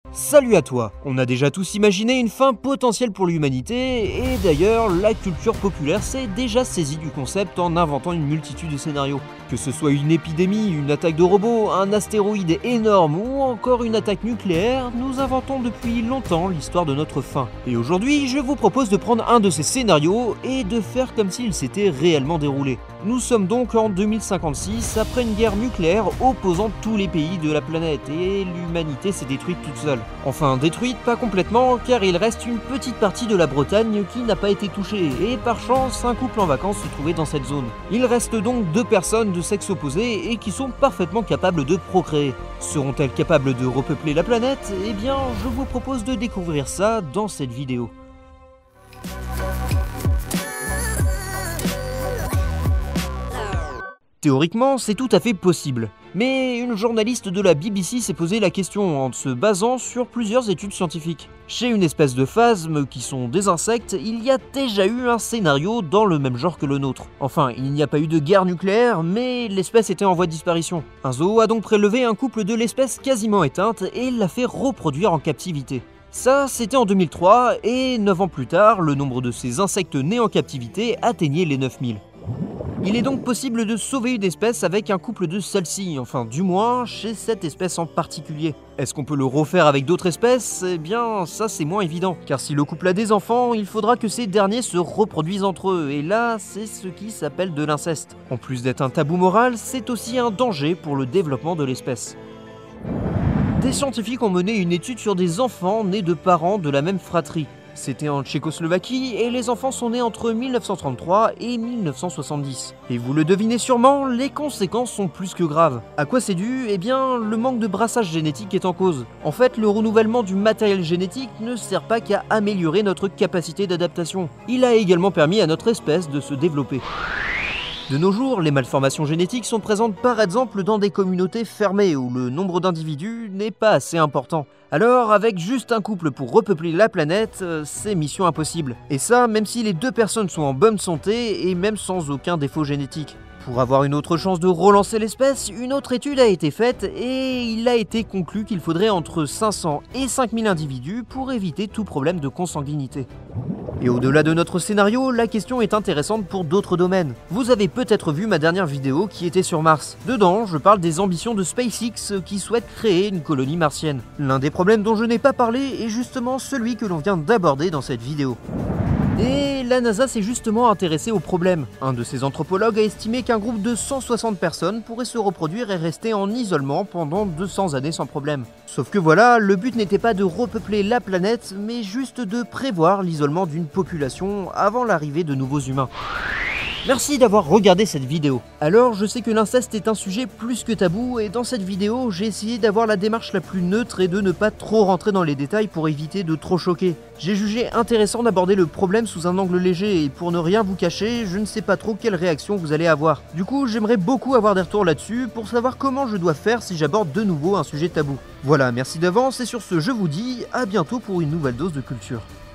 Salut à toi! On a déjà tous imaginé une fin potentielle pour l'humanité, et d'ailleurs, la culture populaire s'est déjà saisie du concept en inventant une multitude de scénarios. Que ce soit une épidémie, une attaque de robots, un astéroïde énorme ou encore une attaque nucléaire, nous inventons depuis longtemps l'histoire de notre fin. Et aujourd'hui, je vous propose de prendre un de ces scénarios et de faire comme s'il s'était réellement déroulé. Nous sommes donc en 2056, après une guerre nucléaire opposant tous les pays de la planète, et l'humanité s'est détruite toute seule. Enfin, détruite pas complètement, car il reste une petite partie de la Bretagne qui n'a pas été touchée, et par chance, un couple en vacances se trouvait dans cette zone. Il reste donc 2 personnes de sexe opposé et qui sont parfaitement capables de procréer. Seront-elles capables de repeupler la planète? Eh bien, je vous propose de découvrir ça dans cette vidéo. Théoriquement, c'est tout à fait possible. Mais une journaliste de la BBC s'est posé la question en se basant sur plusieurs études scientifiques. Chez une espèce de phasmes, qui sont des insectes, il y a déjà eu un scénario dans le même genre que le nôtre. Enfin, il n'y a pas eu de guerre nucléaire, mais l'espèce était en voie de disparition. Un zoo a donc prélevé un couple de l'espèce quasiment éteinte et l'a fait reproduire en captivité. Ça, c'était en 2003, et 9 ans plus tard, le nombre de ces insectes nés en captivité atteignait les 9000. Il est donc possible de sauver une espèce avec un couple de celle-ci, enfin du moins chez cette espèce en particulier. Est-ce qu'on peut le refaire avec d'autres espèces? Eh bien ça c'est moins évident, car si le couple a des enfants, il faudra que ces derniers se reproduisent entre eux, et là c'est ce qui s'appelle de l'inceste. En plus d'être un tabou moral, c'est aussi un danger pour le développement de l'espèce. Des scientifiques ont mené une étude sur des enfants nés de parents de la même fratrie. C'était en Tchécoslovaquie et les enfants sont nés entre 1933 et 1970. Et vous le devinez sûrement, les conséquences sont plus que graves. À quoi c'est dû? Eh bien, le manque de brassage génétique est en cause. En fait, le renouvellement du matériel génétique ne sert pas qu'à améliorer notre capacité d'adaptation. Il a également permis à notre espèce de se développer. De nos jours, les malformations génétiques sont présentes par exemple dans des communautés fermées où le nombre d'individus n'est pas assez important. Alors, avec juste un couple pour repeupler la planète, c'est mission impossible. Et ça, même si les 2 personnes sont en bonne santé et même sans aucun défaut génétique. Pour avoir une autre chance de relancer l'espèce, une autre étude a été faite et il a été conclu qu'il faudrait entre 500 et 5000 individus pour éviter tout problème de consanguinité. Et au-delà de notre scénario, la question est intéressante pour d'autres domaines. Vous avez peut-être vu ma dernière vidéo qui était sur Mars. Dedans, je parle des ambitions de SpaceX qui souhaite créer une colonie martienne. L'un des problèmes dont je n'ai pas parlé est justement celui que l'on vient d'aborder dans cette vidéo. Et la NASA s'est justement intéressée au problème. Un de ses anthropologues a estimé qu'un groupe de 160 personnes pourrait se reproduire et rester en isolement pendant 200 années sans problème. Sauf que voilà, le but n'était pas de repeupler la planète, mais juste de prévoir l'isolement d'une population avant l'arrivée de nouveaux humains. Merci d'avoir regardé cette vidéo. Alors, je sais que l'inceste est un sujet plus que tabou, et dans cette vidéo, j'ai essayé d'avoir la démarche la plus neutre et de ne pas trop rentrer dans les détails pour éviter de trop choquer. J'ai jugé intéressant d'aborder le problème sous un angle léger, et pour ne rien vous cacher, je ne sais pas trop quelle réaction vous allez avoir. Du coup, j'aimerais beaucoup avoir des retours là-dessus pour savoir comment je dois faire si j'aborde de nouveau un sujet tabou. Voilà, merci d'avance, et sur ce, je vous dis à bientôt pour une nouvelle dose de culture.